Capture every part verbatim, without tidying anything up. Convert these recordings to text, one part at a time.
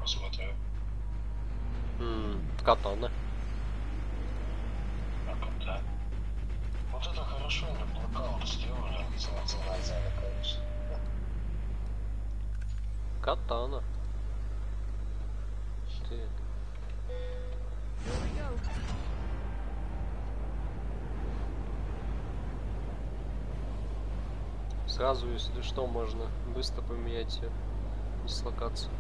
смотрю. Ммм, катана. А когда? Вот это хорошо, не блокаут сделали, взяли, конечно. Катана. Ты. Сразу, если что, можно быстро поменять дислокацию.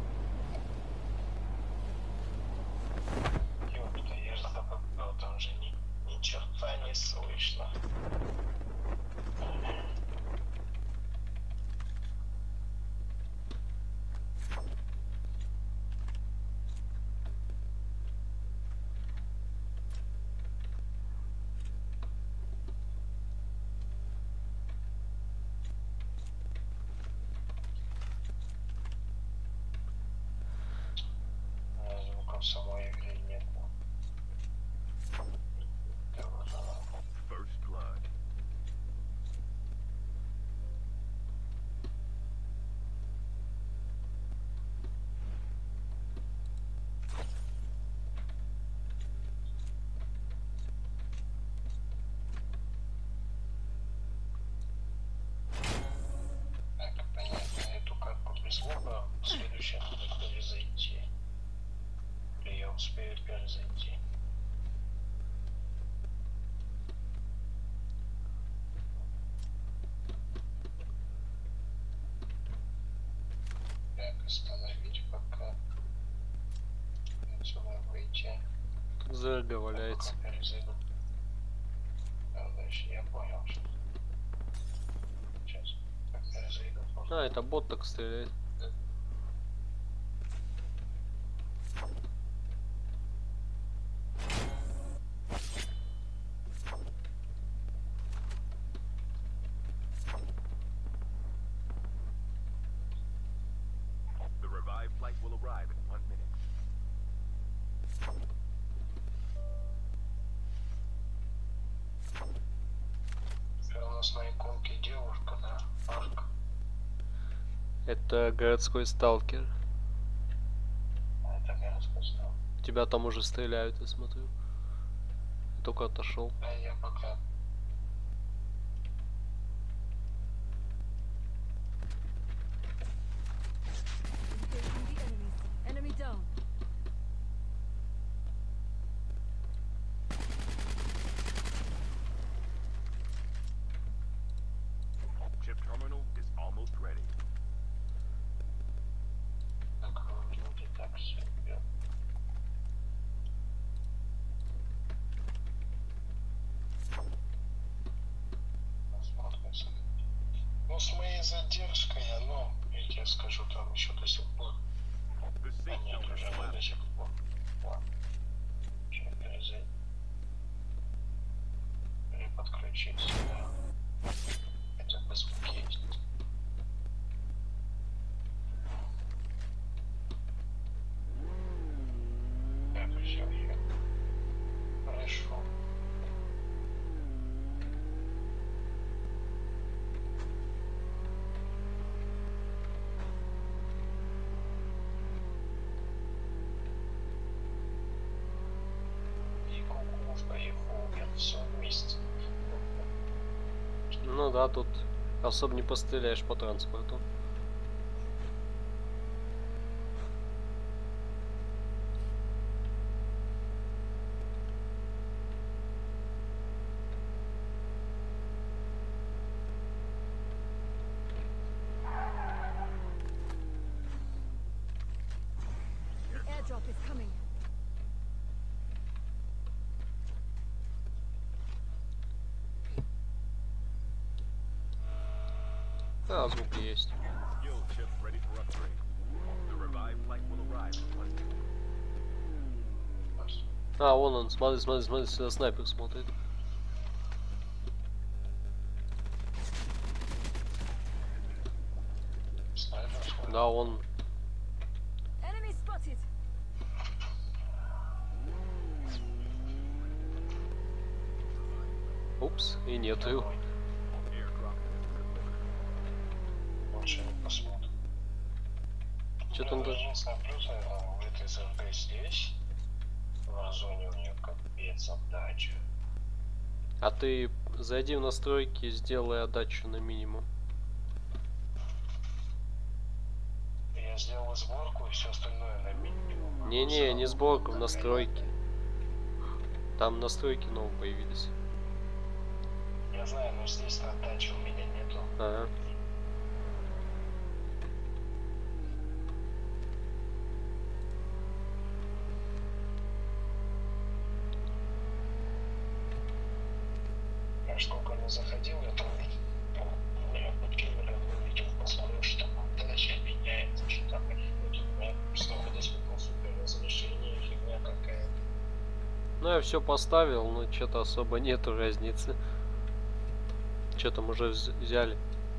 Ёпта, я же запомнил, там же ни, ни черта не слышно. Звуков самой игры нет. First blood. Так, понятно, эту катку без звука в следующем надо зайти. Или я успею перезайти. Так, остановить пока. Отсюда выйти. ЗРГ валяется. Пока перезайду. А, дальше я понял, что... Сейчас. Так, перезайду. А, это бот так стреляет. The revived flight will arrive in one minute. У нас на иконке девушка, да? Арк. Это городской сталкер. А это городской стал. Тебя там уже стреляют, я смотрю. Я только отошел. А я пока... Enemy down. Chip terminal is almost ready. Так, люди так себе. Посмотрим. Ну, с моей задержкой, оно, я тебе скажу, там еще до сих пор. The А safe нет, zone уже is не до collapsing. сих пор. Ладно. Сейчас перезайти. Переподключиться, да. Это без звуки есть. Так, все, я. Хорошо. И кукушка, и хоббит, все вместе. Ну да, тут особо не постреляешь по транспорту. The airdrop is coming. А, звук есть. Skill chip ready for upgrade. The revived flight will arrive in one minute. А, вон он, смотри, смотри, смотри, сюда снайпер смотрит. Снайпер свой. Да, он. Enemy spotted. Упс, и нету его. Airdrop has been delivered. Лучше не посмотрим. Что-то он... да- Единственное плюс, наверное, в этой СРГ здесь, в Warzone у нее капец отдача. А ты зайди в настройки, сделай отдачу на минимум. Я сделал сборку и все остальное на минимум. Не-не, не сборку, в Какая- настройки. Там настройки новые появились. Я знаю, но здесь отдачи у меня нету. Ага. Я ж сколько не заходил, я там меня подкинули, увидел, посмотрел, что там отдача меняется, что там происходит. У меня столько до сколько супер разрешение, фигня какая-то. Ну я все поставил, но что-то особо нету разницы. Что там уже вз- взяли?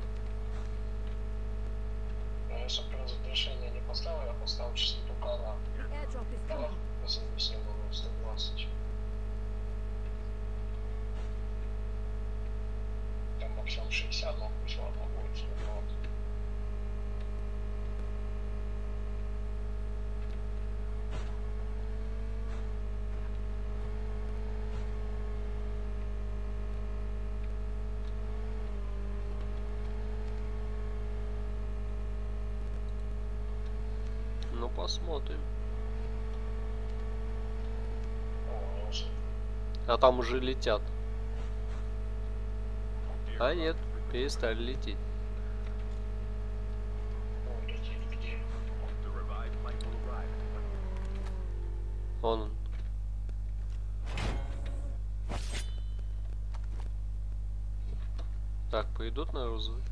Но я супер разрешение не поставил, я поставил частоту канала. The airdrop is Давай, coming. запустим было сто двадцать. Там максимум шестьдесят, но пусть ладно будет сто двадцать. Ну посмотрим. О, уже. А там уже летят. А нет, перестали лететь. О, летит где? The revived flight will arrive in one minute. Вон он. Так, пойдут на розовый.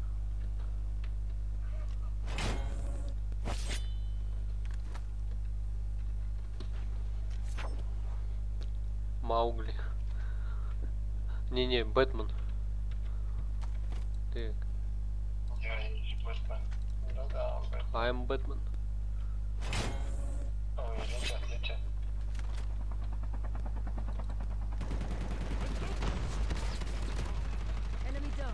Маугли. Не-не, Бэтмен. Так, Я и Бэтмен. Да-да, Бэтмен. I'm Бэтмен. Ой, летят, летят. Enemy down.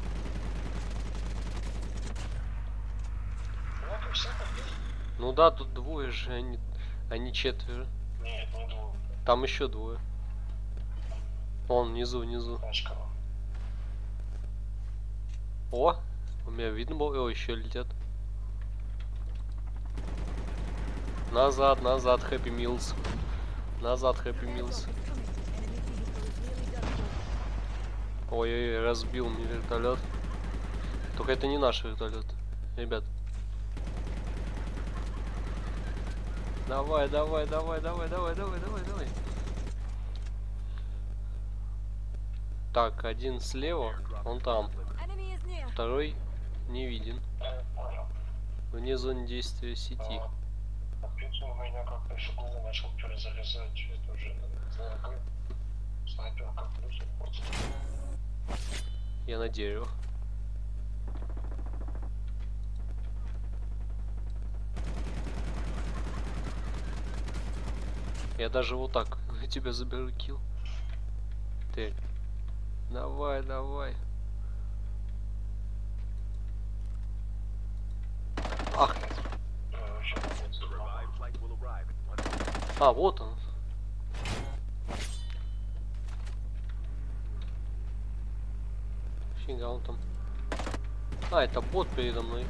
Вот и все побили. Ну да, тут двое же, они, они четверо. Нет, не двух. Там еще двое. Вон, внизу, внизу. Тачка. О, у меня видно было, о, еще летят. Назад, назад, Happy Meals. Назад, Happy The Meals. airdrop is coming. Enemy vehicle is nearly done for. Ой-ой-ой, разбил мне вертолет. Только это не наш вертолет, ребят. Давай, давай, давай, давай, давай, давай, давай, давай. Так, один слева, он там. Enemy is near. Второй не виден. Я понял. Вне зоны действия сети. А птицу у меня как-то фигуру начал перезалезать. Это уже ЗРГ. Снайперка плюс вот. Я на дерево. Я даже вот так тебя заберу килл. Ты. Давай, давай. Ах, Э, вообще, вот, The revived flight will arrive in one minute. а, вот он. Фига он там. А, это бот передо мной.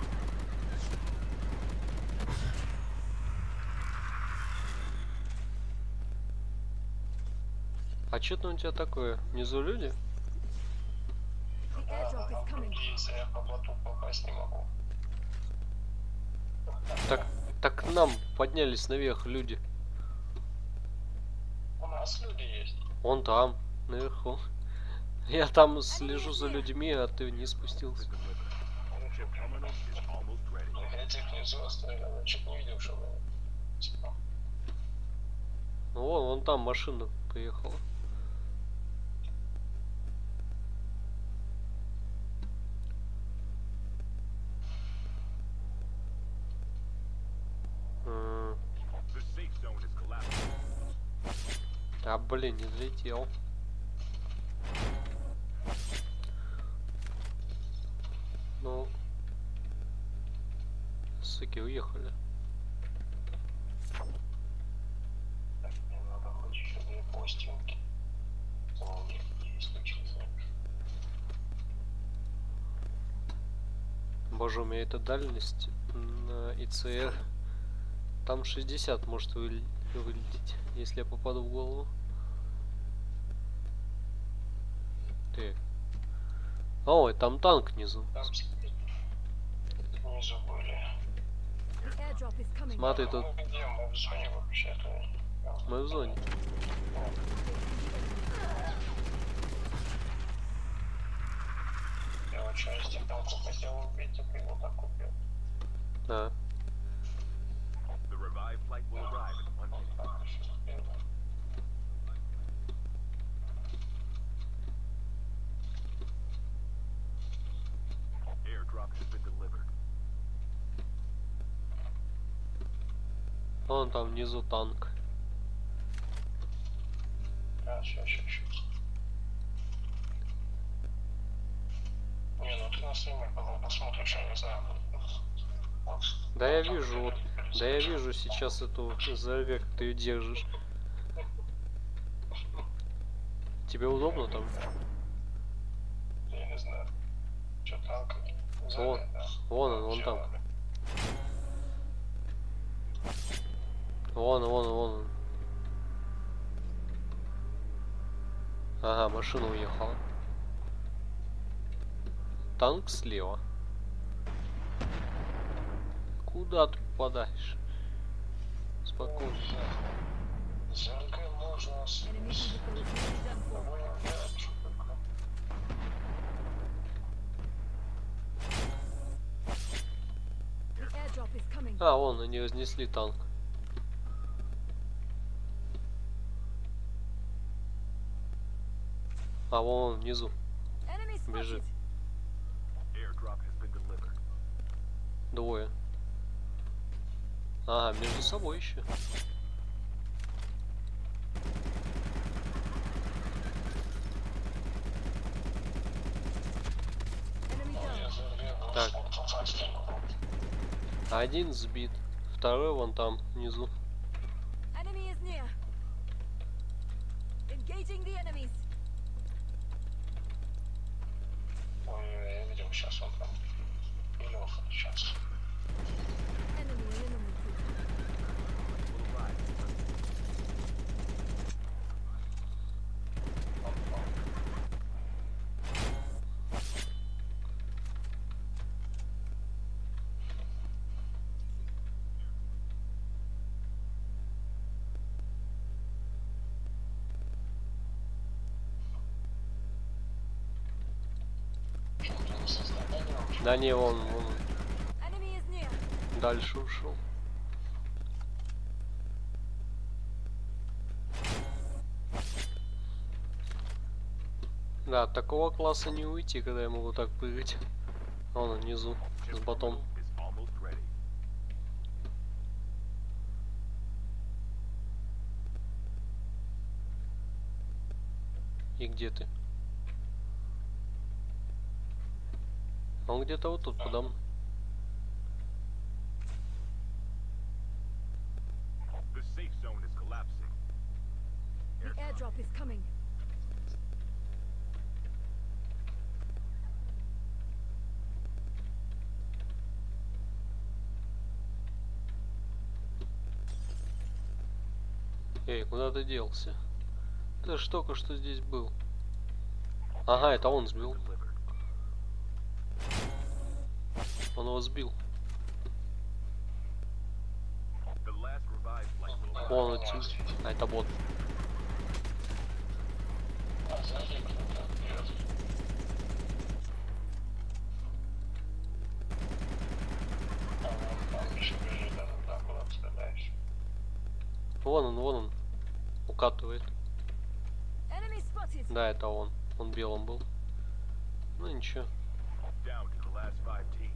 А что там у тебя такое? Внизу люди? The Да, да, airdrop там is coming. люди есть, а я по боту попасть не могу. Так, так к нам поднялись наверх люди. У нас люди есть. Вон там, наверху. Я там слежу за людьми, а ты не спустился. Ship terminal is almost ready. Я тех внизу оставил, я чуть не видел, что вы. Типа, Ну вон, вон там машина поехала. М, The safe zone is collapsing. А блин, не взлетел. Ну, суки, уехали. Боже, у меня эта дальность на ИЦР. Там шестьдесят может выль- вылететь, если я попаду в голову. Ты. Ой, там танк внизу. Там снизу были. The airdrop is coming. Смотри, тут Мы где? Мы в зоне вообще-то. мы в зоне. Я вот части танку хотел убить, только его так убил. Да. The revived flight will arrive in one minute. Так, еще успел. Airdrop has been delivered. Вон там внизу танк. А, сейчас, сейчас, сейчас. Не, ну ты на стриме потом посмотришь, я не знаю. Вот. Да я Там вижу, вот. перед- Да я вижу сейчас эту ЗР, как ты ее держишь. Тебе удобно там? Я не знаю. Что танк? Вон, вон он, вон там. Вон, вон, вон он. Ага, машина уехала. Танк слева. Куда ты попадаешь? Спокойно. ЗРГ можно с... Enemy vehicle is nearly done for. Ой, блядь, что такое? The airdrop is coming. А, вон, они разнесли танк. А, вон он внизу. Enemy Бежит. spotted. Airdrop has been delivered. Двое. Ага, между собой еще. Enemy down. Я ЗРГ был Так. попасть. Один сбит. Второй вон там, внизу. Enemy is near. Engaging the enemies. Ой, я видел, сейчас он там. Или он сейчас. Enemy eliminated. Will arrive in one minute. Да не, вон, вон Enemy is near. дальше ушел. Да, от такого класса не уйти, когда я могу так прыгать. Вон он внизу, с Chip ботом. terminal is almost ready. И где ты? Он где-то вот тут подам. The safe zone is collapsing. The airdrop is coming. Эй, куда ты делся? Ты ж только что здесь был. Ага, это он сбил. Delivered. Он его сбил. The last revived flight will arrive. Вон отсюда. А это бот. А сзади кто-то бьет. А вон там еще бежит, да, туда, куда ты стреляешь. Вон он, вон он. Укатывает. Enemy spotted. Да, это он. Он белым был. Ну ничего. Down to the last five teams.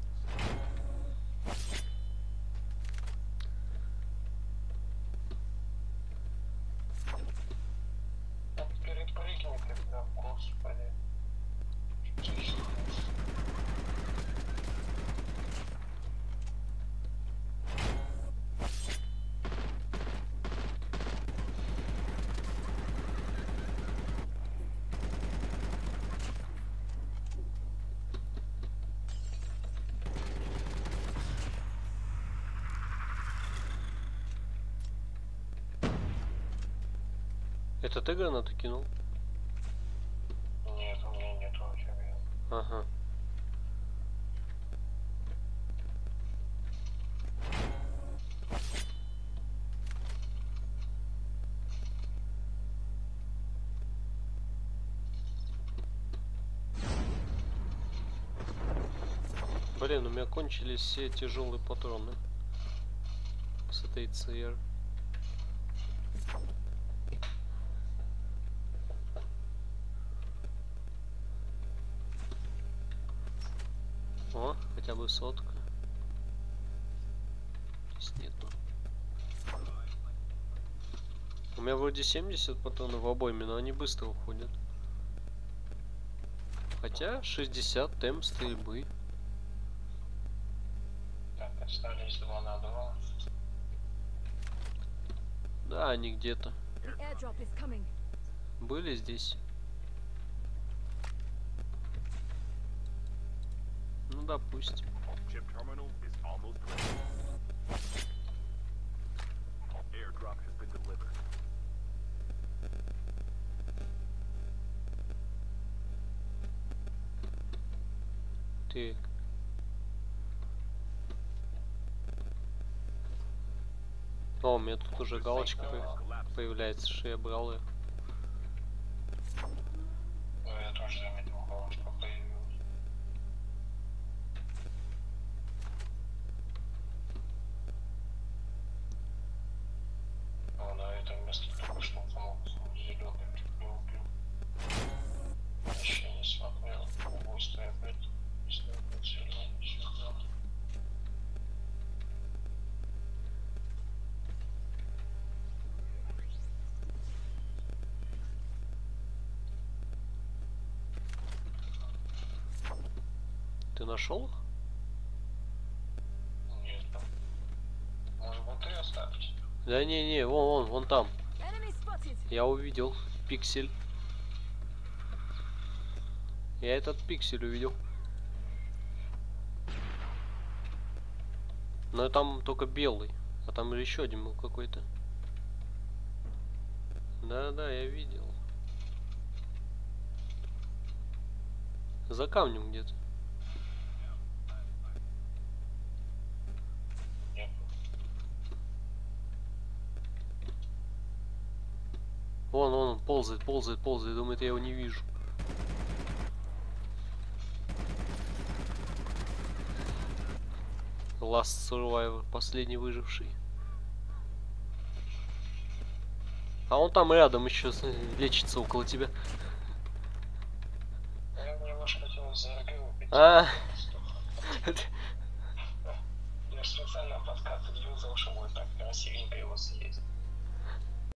Перепрыгни тогда, господи. Это ты гранату кинул? Нет, у меня нет вообще. Ага. Блин, у меня кончились все тяжелые патроны с этой ЦР. О, хотя бы сотка. Здесь нету. У меня вроде семьдесят патронов в обойме, но они быстро уходят. Хотя шестьдесят темп стрельбы. Так, остались два на два. Да, они где-то The airdrop is coming. были здесь. Ну, допустим. Chip terminal is almost ready. Airdrop has been delivered. Так. О, у меня тут уже галочка по- появляется, что я брал ее. Ну, я тоже заметил, галочка появилась. А на этом месте только что помог зеленый чуть не убил. Еще не смотрел. Убойство я опять. Если опять зеленый сюда. Ты нашел их? Нет. Может быть, ты остались? Да не, не, вон, вон, вон там. Enemy spotted. Я увидел пиксель. Я этот пиксель увидел. Но там только белый. А там еще один был какой-то. Да-да, я видел. За камнем где-то. Нет. Вон, вон, он ползает, ползает, ползает. Думает, я его не вижу. Last Survivor, последний выживший. А он там рядом еще лечится около тебя. Я немножко хотел за РГ убить. А, Я специально подкат юзал, чтобы так красивенько его съесть.